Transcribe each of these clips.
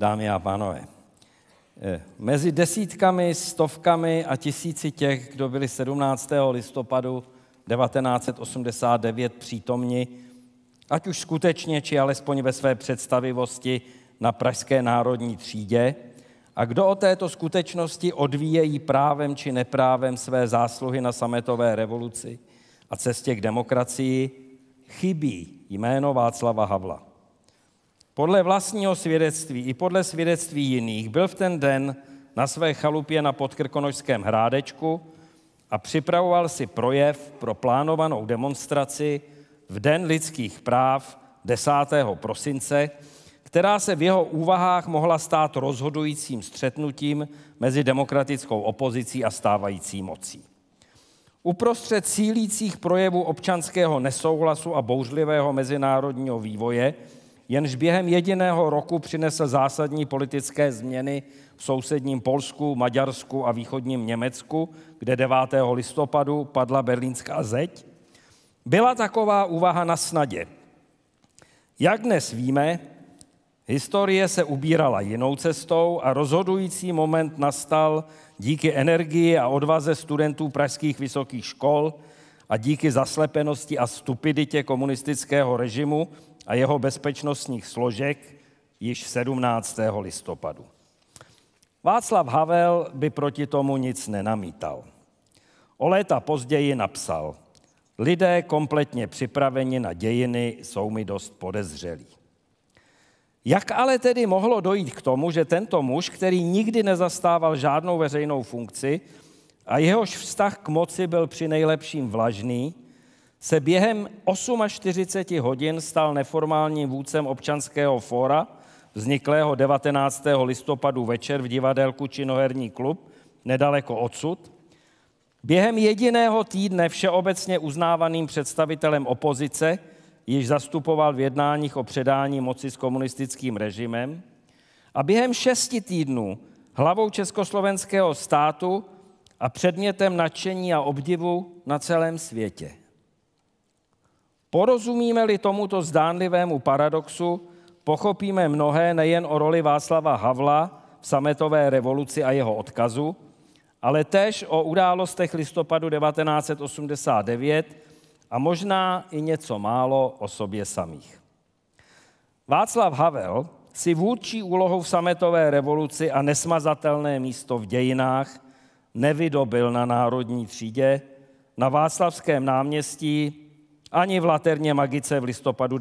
dámy a pánové. Mezi desítkami, stovkami a tisíci těch, kdo byli 17. listopadu 1989 přítomni, ať už skutečně, či alespoň ve své představivosti na Pražské národní třídě, a kdo o této skutečnosti odvíjejí právem či neprávem své zásluhy na sametové revoluci a cestě k demokracii, chybí jméno Václava Havla. Podle vlastního svědectví i podle svědectví jiných byl v ten den na své chalupě na Podkrkonošském Hrádečku a připravoval si projev pro plánovanou demonstraci v Den lidských práv 10. prosince, která se v jeho úvahách mohla stát rozhodujícím střetnutím mezi demokratickou opozicí a stávající mocí. Uprostřed sílících projevů občanského nesouhlasu a bouřlivého mezinárodního vývoje, jenž během jediného roku přinesl zásadní politické změny v sousedním Polsku, Maďarsku a východním Německu, kde 9. listopadu padla berlínská zeď, byla taková úvaha na snadě. Jak dnes víme, historie se ubírala jinou cestou a rozhodující moment nastal díky energii a odvaze studentů pražských vysokých škol a díky zaslepenosti a stupiditě komunistického režimu a jeho bezpečnostních složek již 17. listopadu. Václav Havel by proti tomu nic nenamítal. O léta později napsal: lidé kompletně připraveni na dějiny jsou mi dost podezřelí. Jak ale tedy mohlo dojít k tomu, že tento muž, který nikdy nezastával žádnou veřejnou funkci a jehož vztah k moci byl při nejlepším vlažný, se během 48 hodin stal neformálním vůdcem občanského fóra, vzniklého 19. listopadu večer v divadélku Činoherní klub, nedaleko odsud, během jediného týdne všeobecně uznávaným představitelem opozice, již zastupoval v jednáních o předání moci s komunistickým režimem, a během 6 týdnů hlavou československého státu a předmětem nadšení a obdivu na celém světě. Porozumíme-li tomuto zdánlivému paradoxu, pochopíme mnohé nejen o roli Václava Havla v sametové revoluci a jeho odkazu, ale též o událostech listopadu 1989 a možná i něco málo o sobě samých. Václav Havel si vůdčí úlohou v sametové revoluci a nesmazatelné místo v dějinách nevydobil na národní třídě, na Václavském náměstí, ani v Laterně Magice v listopadu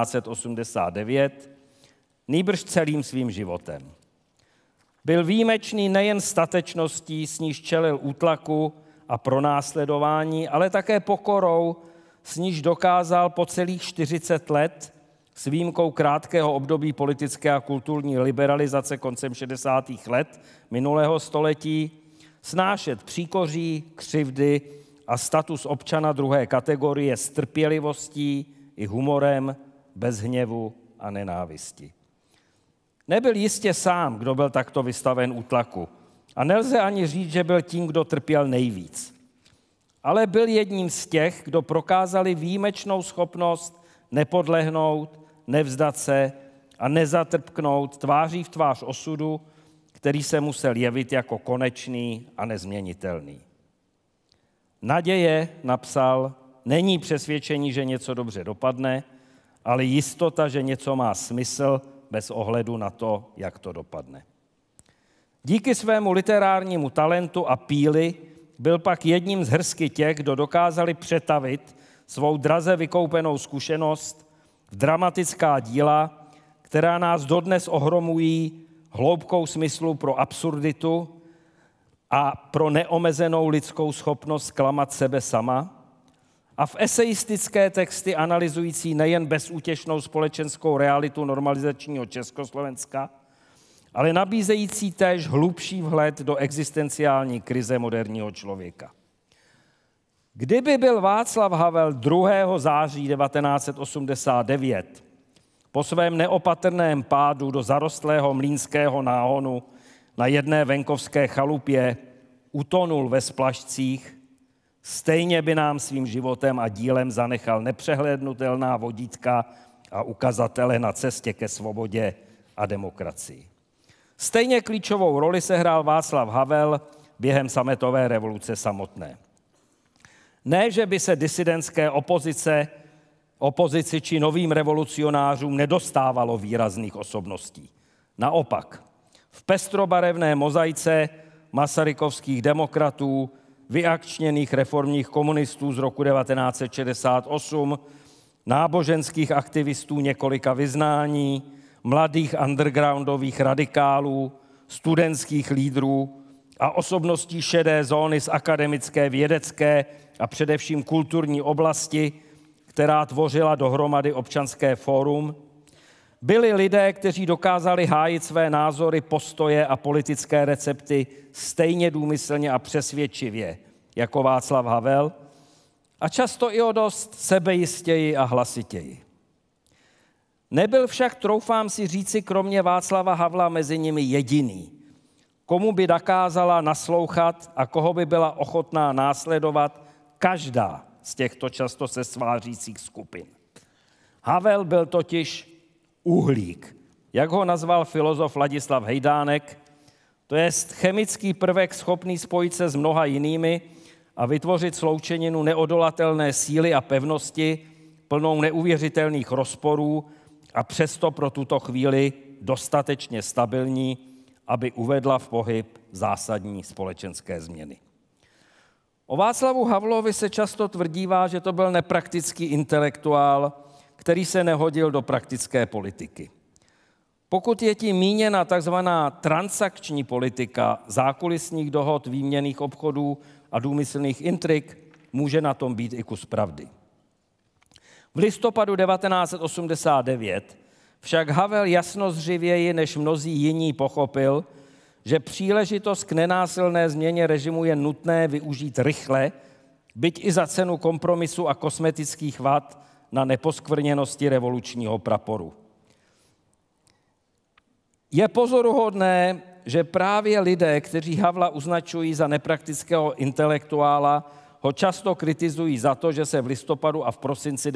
1989, nýbrž celým svým životem. Byl výjimečný nejen statečností, s níž čelil útlaku a pronásledování, ale také pokorou, s níž dokázal po celých 40 let, s výjimkou krátkého období politické a kulturní liberalizace koncem 60. let minulého století, snášet příkoří, křivdy a status občana druhé kategorie s trpělivostí i humorem, bez hněvu a nenávisti. Nebyl jistě sám, kdo byl takto vystaven útlaku, a nelze ani říct, že byl tím, kdo trpěl nejvíc. Ale byl jedním z těch, kdo prokázali výjimečnou schopnost nepodlehnout, nevzdat se a nezatrpknout tváří v tvář osudu, který se musel jevit jako konečný a nezměnitelný. Naděje, napsal, není přesvědčení, že něco dobře dopadne, ale jistota, že něco má smysl bez ohledu na to, jak to dopadne. Díky svému literárnímu talentu a píli byl pak jedním z hrsky těch, kdo dokázali přetavit svou draze vykoupenou zkušenost v dramatická díla, která nás dodnes ohromují hloubkou smyslu pro absurditu a pro neomezenou lidskou schopnost zklamat sebe sama, a v esejistické texty analyzující nejen bezútěšnou společenskou realitu normalizačního Československa, ale nabízející též hlubší vhled do existenciální krize moderního člověka. Kdyby byl Václav Havel 2. září 1989 po svém neopatrném pádu do zarostlého mlýnského náhonu na jedné venkovské chalupě utonul ve splašcích, stejně by nám svým životem a dílem zanechal nepřehlédnutelná vodítka a ukazatele na cestě ke svobodě a demokracii. Stejně klíčovou roli sehrál Václav Havel během sametové revoluce samotné. Ne, že by se disidentské opozici či novým revolucionářům nedostávalo výrazných osobností. Naopak, v pestrobarevné mozaice masarykovských demokratů, vyakčněných reformních komunistů z roku 1968, náboženských aktivistů několika vyznání, mladých undergroundových radikálů, studentských lídrů a osobností šedé zóny z akademické, vědecké a především kulturní oblasti, která tvořila dohromady Občanské fórum, byli lidé, kteří dokázali hájit své názory, postoje a politické recepty stejně důmyslně a přesvědčivě jako Václav Havel a často i o dost sebejistěji a hlasitěji. Nebyl však, troufám si říci, kromě Václava Havla mezi nimi jediný, komu by dokázala naslouchat a koho by byla ochotná následovat každá z těchto často se svářících skupin. Havel byl totiž uhlík, jak ho nazval filozof Ladislav Hejdánek, to je chemický prvek schopný spojit se s mnoha jinými a vytvořit sloučeninu neodolatelné síly a pevnosti, plnou neuvěřitelných rozporů a přesto pro tuto chvíli dostatečně stabilní, aby uvedla v pohyb zásadní společenské změny. O Václavu Havlovi se často tvrdívá, že to byl nepraktický intelektuál, který se nehodil do praktické politiky. Pokud je tím míněna takzvaná transakční politika zákulisních dohod, výměnných obchodů a důmyslných intrik, může na tom být i kus pravdy. V listopadu 1989 však Havel jasnozřivěji než mnozí jiní pochopil, že příležitost k nenásilné změně režimu je nutné využít rychle, byť i za cenu kompromisu a kosmetických vad na neposkvrněnosti revolučního praporu. Je pozoruhodné, že právě lidé, kteří Havla označují za nepraktického intelektuála, ho často kritizují za to, že se v listopadu a v prosinci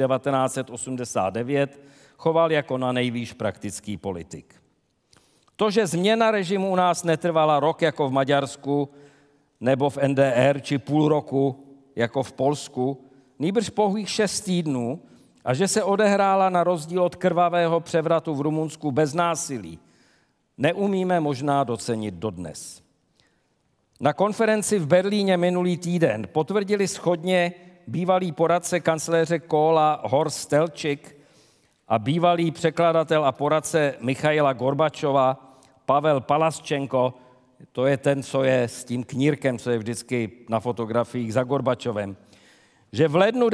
1989 choval jako na nejvýš praktický politik. To, že změna režimu u nás netrvala rok jako v Maďarsku nebo v NDR, či půl roku jako v Polsku, nýbrž pouhých 6 týdnů a že se odehrála na rozdíl od krvavého převratu v Rumunsku bez násilí, neumíme možná docenit dodnes. Na konferenci v Berlíně minulý týden potvrdili shodně bývalý poradce kancléře Kohla Horst Stelčik a bývalý překladatel a poradce Michaila Gorbačova Pavel Palaschenko, to je ten, co je s tím knírkem, co je vždycky na fotografiích za Gorbačovem, že v lednu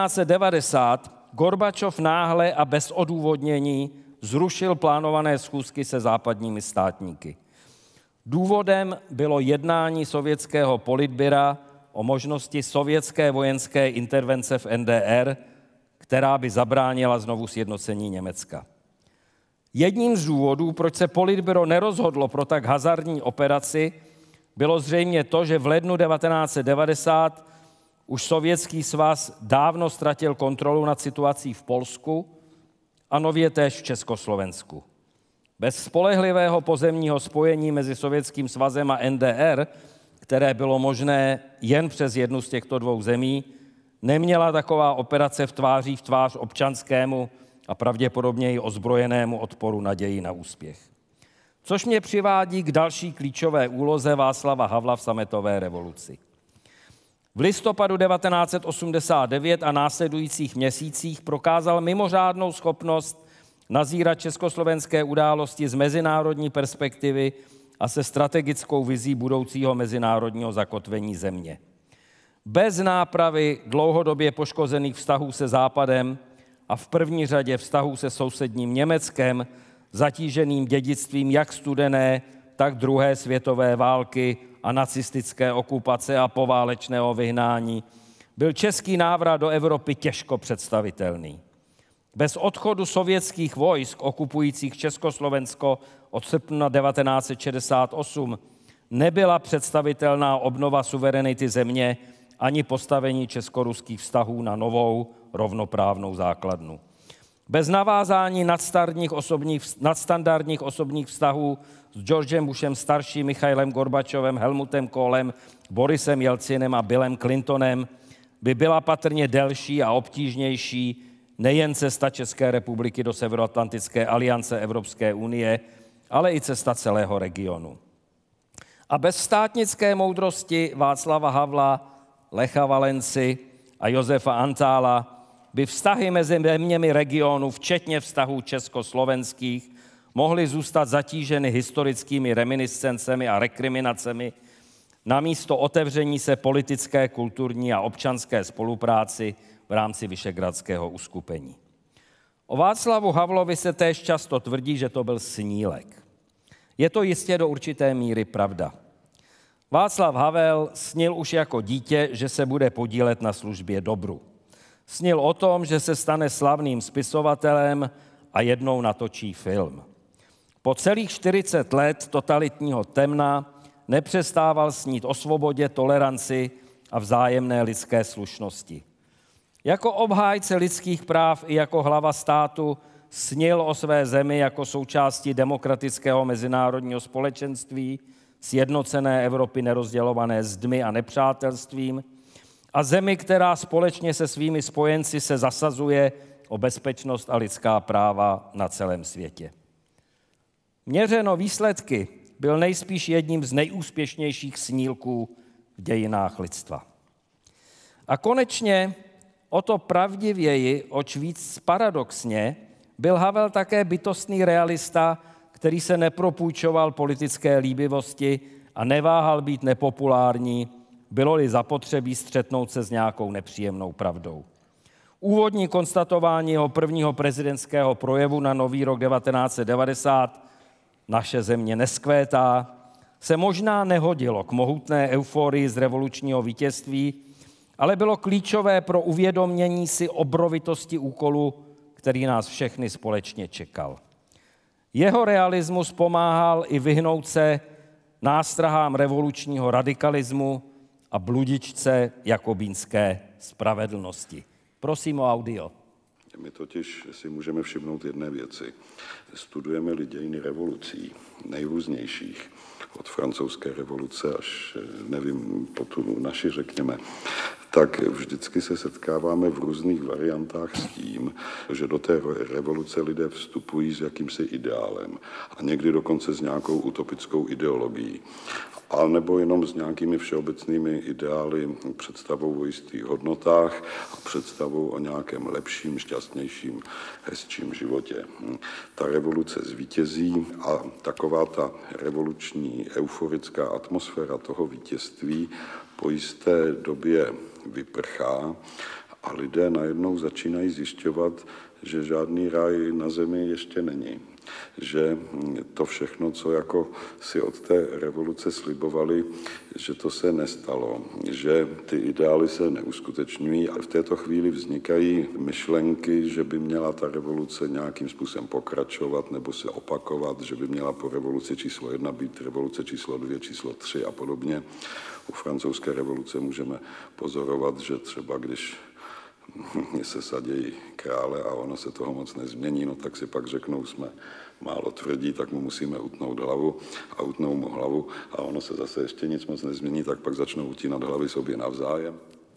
1990 Gorbačov náhle a bez odůvodnění zrušil plánované schůzky se západními státníky. Důvodem bylo jednání sovětského politbyra o možnosti sovětské vojenské intervence v NDR, která by zabránila znovu sjednocení Německa. Jedním z důvodů, proč se politbyro nerozhodlo pro tak hazardní operaci, bylo zřejmě to, že v lednu 1990 už Sovětský svaz dávno ztratil kontrolu nad situací v Polsku a nově též v Československu. Bez spolehlivého pozemního spojení mezi Sovětským svazem a NDR, které bylo možné jen přes jednu z těchto dvou zemí, neměla taková operace v tvář občanskému a pravděpodobně i ozbrojenému odporu naději na úspěch. Což mě přivádí k další klíčové úloze Václava Havla v sametové revoluci. V listopadu 1989 a následujících měsících prokázal mimořádnou schopnost nazírat československé události z mezinárodní perspektivy a se strategickou vizí budoucího mezinárodního zakotvení země. Bez nápravy dlouhodobě poškozených vztahů se Západem a v první řadě vztahů se sousedním Německem, zatíženým dědictvím jak studené, tak druhé světové války a nacistické okupace a poválečného vyhnání, byl český návrat do Evropy těžko představitelný. Bez odchodu sovětských vojsk okupujících Československo od srpna 1968 nebyla představitelná obnova suverenity země ani postavení česko-ruských vztahů na novou rovnoprávnou základnu. Bez navázání nadstandardních osobních vztahů s Georgem Bushem starším, Michailem Gorbačovem, Helmutem Kohlem, Borisem Jelcinem a Billem Clintonem by byla patrně delší a obtížnější nejen cesta České republiky do Severoatlantické aliance Evropské unie, ale i cesta celého regionu. A bez státnické moudrosti Václava Havla, Lecha Valenci a Josefa Antála by vztahy mezi zeměmi regionu, včetně vztahů československých, mohly zůstat zatíženy historickými reminiscencemi a rekriminacemi namísto otevření se politické, kulturní a občanské spolupráci v rámci Vyšehradského uskupení. O Václavu Havlovi se též často tvrdí, že to byl snílek. Je to jistě do určité míry pravda. Václav Havel snil už jako dítě, že se bude podílet na službě dobru. Snil o tom, že se stane slavným spisovatelem a jednou natočí film. Po celých 40 let totalitního temna nepřestával snít o svobodě, toleranci a vzájemné lidské slušnosti. Jako obhájce lidských práv i jako hlava státu snil o své zemi jako součástí demokratického mezinárodního společenství, sjednocené Evropy nerozdělované zdmi a nepřátelstvím a zemi, která společně se svými spojenci se zasazuje o bezpečnost a lidská práva na celém světě. Měřeno výsledky byl nejspíš jedním z nejúspěšnějších snílků v dějinách lidstva. A konečně o to pravdivěji, oč víc paradoxně, byl Havel také bytostný realista, který se nepropůjčoval politické líbivosti a neváhal být nepopulární, bylo-li zapotřebí střetnout se s nějakou nepříjemnou pravdou. Úvodní konstatování jeho prvního prezidentského projevu na Nový rok 1990, naše země neskvétá, se možná nehodilo k mohutné euforii z revolučního vítězství, ale bylo klíčové pro uvědomění si obrovitosti úkolu, který nás všechny společně čekal. Jeho realismus pomáhal i vyhnout se nástrahám revolučního radikalismu a bludičce jakobínské spravedlnosti. Prosím o audio. My totiž si můžeme všimnout jedné věci. Studujeme-li dějiny revolucí, nejrůznějších, od francouzské revoluce až, nevím, po tu naši, řekněme, tak vždycky se setkáváme v různých variantách s tím, že do té revoluce lidé vstupují s jakýmsi ideálem a někdy dokonce s nějakou utopickou ideologií. A nebo jenom s nějakými všeobecnými ideály, představou o jistých hodnotách a představou o nějakém lepším, šťastnějším, hezčím životě. Ta revoluce zvítězí a taková ta revoluční euforická atmosféra toho vítězství po jisté době vyprchá a lidé najednou začínají zjišťovat, že žádný ráj na zemi ještě není. Že to všechno, co jako si od té revoluce slibovali, že to se nestalo, že ty ideály se neuskutečňují a v této chvíli vznikají myšlenky, že by měla ta revoluce nějakým způsobem pokračovat nebo se opakovat, že by měla po revoluci číslo 1 být revoluce číslo 2, číslo 3 a podobně. U francouzské revoluce můžeme pozorovat, že třeba když se sadějí krále a ono se toho moc nezmění, no tak si pak řeknou, jsme málo tvrdí, tak mu musíme utnout hlavu a utnou mu hlavu a ono se zase ještě nic moc nezmění, tak pak začnou utínat hlavy sobě navzájem.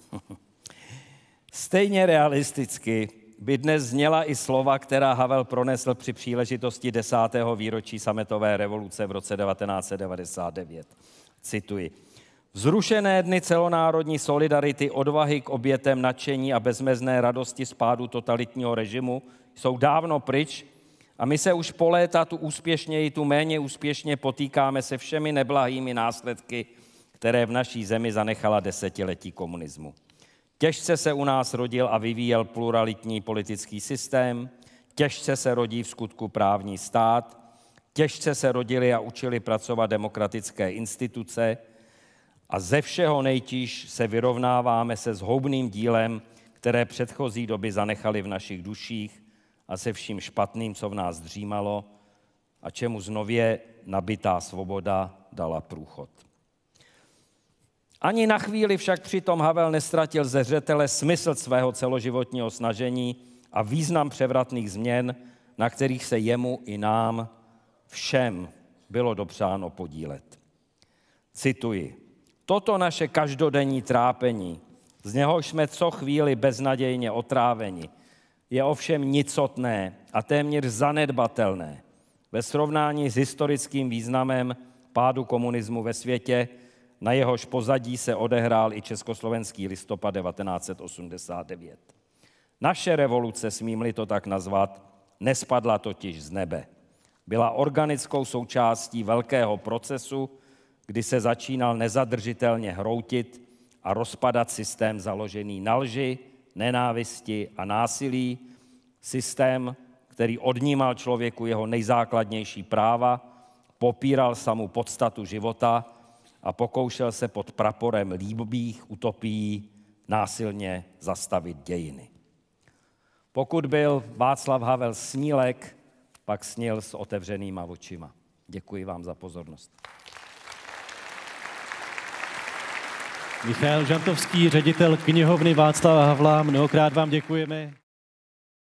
Stejně realisticky by dnes zněla i slova, která Havel pronesl při příležitosti 10. výročí sametové revoluce v roce 1999. Cituji. Vzrušené dny celonárodní solidarity, odvahy k obětem, nadšení a bezmezné radosti z pádu totalitního režimu jsou dávno pryč a my se už po léta tu úspěšněji, tu méně úspěšně potýkáme se všemi neblahými následky, které v naší zemi zanechala desetiletí komunismu. Těžce se u nás rodil a vyvíjel pluralitní politický systém, těžce se rodí v skutku právní stát, těžce se rodily a učili pracovat demokratické instituce, a ze všeho nejtíž se vyrovnáváme se zhoubným dílem, které předchozí doby zanechaly v našich duších a se vším špatným, co v nás dřímalo a čemu znově nabitá svoboda dala průchod. Ani na chvíli však přitom Havel nestratil ze zřetele smysl svého celoživotního snažení a význam převratných změn, na kterých se jemu i nám všem bylo dopřáno podílet. Cituji. Toto naše každodenní trápení, z něhož jsme co chvíli beznadějně otráveni, je ovšem nicotné a téměř zanedbatelné ve srovnání s historickým významem pádu komunismu ve světě, na jehož pozadí se odehrál i československý listopad 1989. Naše revoluce, smím-li to tak nazvat, nespadla totiž z nebe. Byla organickou součástí velkého procesu, kdy se začínal nezadržitelně hroutit a rozpadat systém založený na lži, nenávisti a násilí, systém, který odnímal člověku jeho nejzákladnější práva, popíral samu podstatu života a pokoušel se pod praporem líbivých utopií násilně zastavit dějiny. Pokud byl Václav Havel snílek, pak snil s otevřenýma očima. Děkuji vám za pozornost. Michael Žantovský, ředitel knihovny Václava Havla, mnohokrát vám děkujeme.